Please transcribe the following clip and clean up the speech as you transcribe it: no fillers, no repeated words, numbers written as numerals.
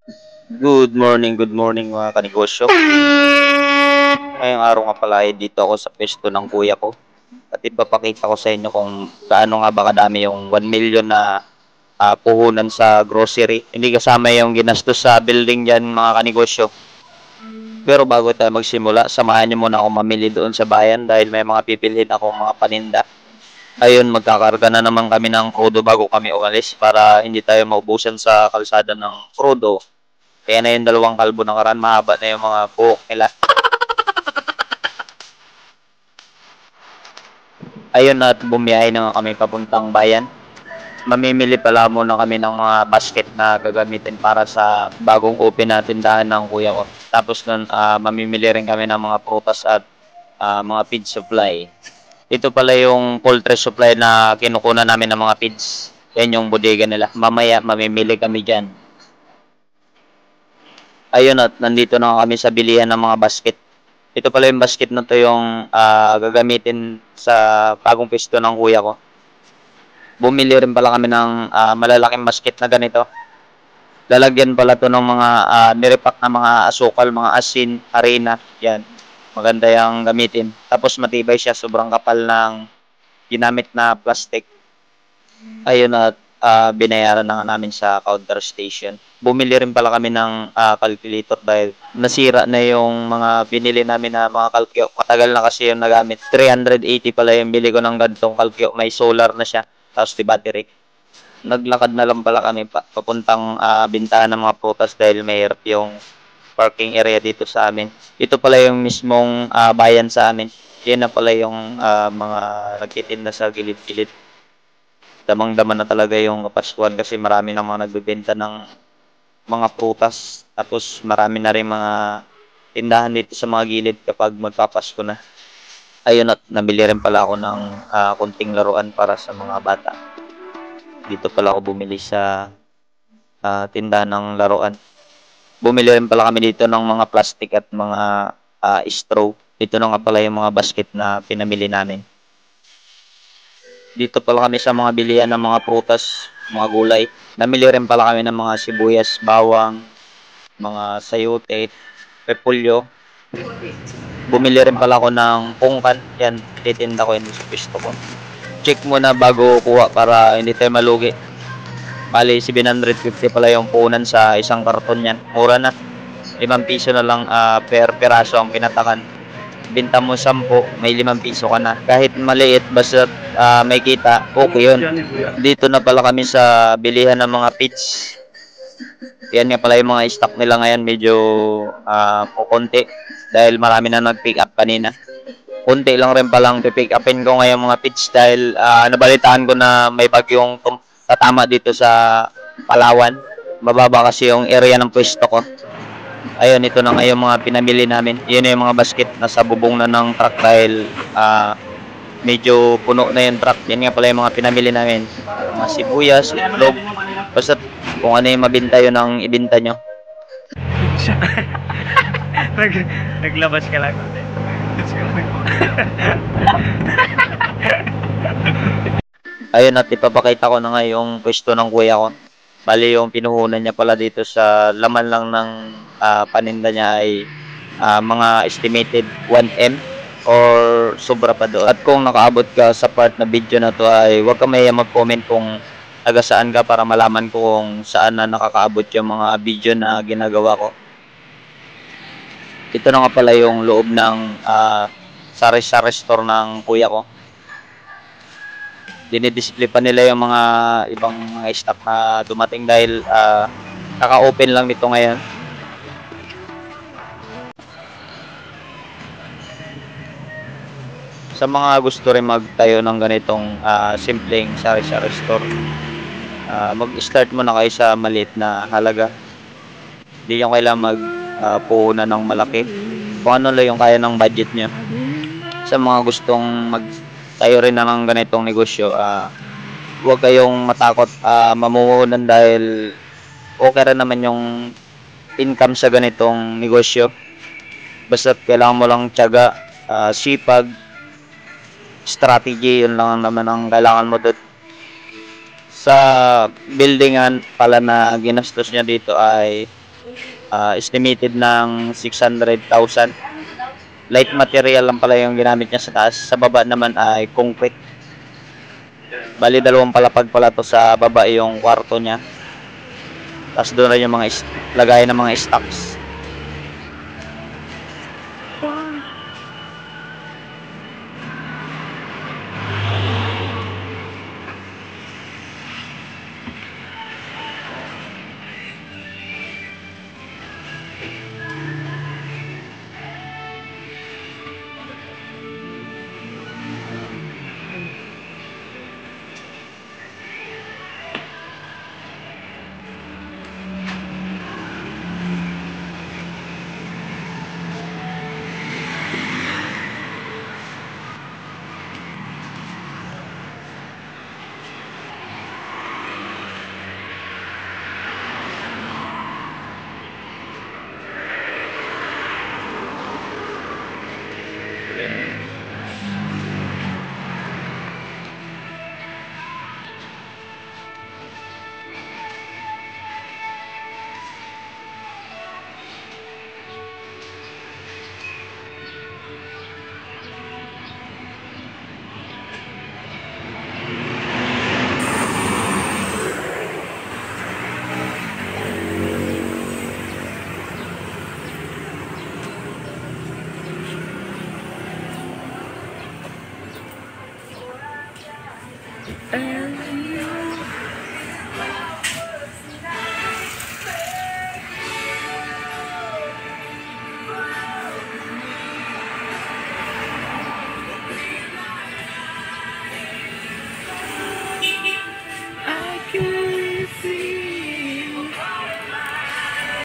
Good morning mga kanegosyo. Ngayong araw nga pala ay dito ako sa pwesto ng kuya ko. At ipapakita ko sa inyo kung gaano nga ba kadami yung 1 million na puhunan sa grocery. Hindi kasama yung ginastos sa building dyan mga kanegosyo. Pero bago tayo magsimula, samahan niyo muna ako mamili doon sa bayan dahil may mga pipiliin akong mga paninda. Ayun, magkakarga na naman kami ng krudo bago kami umalis para hindi tayo maubusan sa kalsada ng krudo. Kaya na yung dalawang kalbo nakaraan, mahaba na yung mga buhok nila. Ayun at bumiyahe na kami papuntang bayan. Mamimili pala muna kami ng mga basket na gagamitin para sa bagong open na tindahan ng kuya ko. Tapos nun, mamimili rin kami ng mga prutas at mga feed supply. Ito pala yung poultry supply na kinukunan namin ng mga feeds. Yan yung bodega nila. Mamaya mamimili kami dyan. Ayun at nandito na kami sa bilihan ng mga basket. Ito pala yung basket na to yung gagamitin sa bagong pisto ng kuya ko. Bumili rin pala kami ng malalaking basket na ganito. Lalagyan pala to ng mga nirepack na mga asukal, mga asin, harina. Yan. Maganda yung gamitin. Tapos matibay siya. Sobrang kapal ng ginamit na plastic. Ayun at binayaran na namin sa counter station. Bumili rin pala kami ng calculator dahil nasira na yung mga binili namin na mga calcio. Matagal na kasi yung nagamit. 380 pala yung bili ko ng ganitong calcio. May solar na siya. Tapos di battery. Naglakad na lang pala kami papuntang bintahan ng mga prutas dahil mahirap yung parking area dito sa amin. Ito pala yung mismong bayan sa amin. Yan na pala yung mga nagtitinda sa gilid-gilid. Damang-dama na talaga yung Kapaskuhan kasi marami na mga nagbebenta ng mga prutas. Tapos marami na rin mga tindahan dito sa mga gilid kapag magpapasko na. Ayun at nabili rin pala ako ng konting laruan para sa mga bata. Dito pala ako bumili sa tindahan ng laruan. Bumili rin pala kami dito ng mga plastic at mga straw. Dito na nga pala yung mga basket na pinamili namin. Dito pala kami sa mga bilihan ng mga prutas, mga gulay. Namili rin pala kami ng mga sibuyas, bawang, mga sayote, repolyo. Bumili rin pala ako ng pungkan. Yan, titinda ko yun sa pisto ko. Check muna bago kuha para hindi tayo malugi. Bali, 750 pala yung punan sa isang karton yan. Mura na. 5 piso na lang per piraso ang pinatakan. Binta mo 10, may 5 piso ka na. Kahit maliit, basta may kita, okay yun. Dito na pala kami sa bilihan ng mga feeds. Yan nga pala yung mga stock nila ngayon, medyo kukunti. Dahil marami na nag-pick up kanina. Kunti lang rin palang pipick upin ko ngayon mga feeds dahil nabalitaan ko na may bagyong tatama dito sa Palawan. Mababa kasi yung area ng pwesto ko. Ayun, ito na ngayon mga pinamili namin. Yun na yung mga basket nasa bubong na ng truck dahil medyo puno na yung truck. Yan nga pala yung mga pinamili namin. Mga sibuyas, itlog. Basta kung ano yung mabinta yun ang ibinta nyo. Naglabas ka lang. Ayun at ipapakita ko na nga yung pwesto ng kuya ko. Bali yung pinuhunan niya pala dito sa laman lang ng paninda niya ay mga estimated 1M or sobra pa doon. At kung nakaabot ka sa part na video na to ay huwag ka mahiya mag-comment kung taga saan ka para malaman ko kung saan na nakakaabot yung mga video na ginagawa ko. Ito na nga pala yung loob ng sari-sari store ng kuya ko. Dinidisplay pa nila yung mga ibang mga stock na dumating dahil kaka-open lang nito ngayon. Sa mga gusto rin magtayo ng ganitong simpleng sari-sari store, mag-start muna kayo sa maliit na halaga. Hindi nyo kailangan magpuhunan ng malaki. Kung ano lang yung kaya ng budget nyo. Sa mga gustong magtayo rin na ng ganitong negosyo, huwag kayong matakot mamuhunan dahil okay rin naman yung income sa ganitong negosyo. Basta kailangan mo lang tiyaga, sipag, strategy, yun lang naman ang kailangan mo doon. Sa buildingan pala na ginastos niya dito ay estimated ng 600,000. Light material lang pala yung ginamit niya sa taas. Sa baba naman ay concrete. Bali, dalawang palapag pala to. Sa baba yung kwarto niya. Tapos doon rin yung mga lagay ng mga stocks.